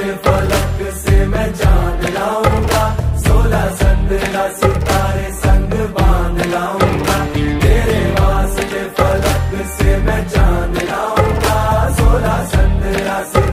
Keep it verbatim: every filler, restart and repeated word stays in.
फलक से मैं जान लाऊंगा, सोलह संद्रा सितारे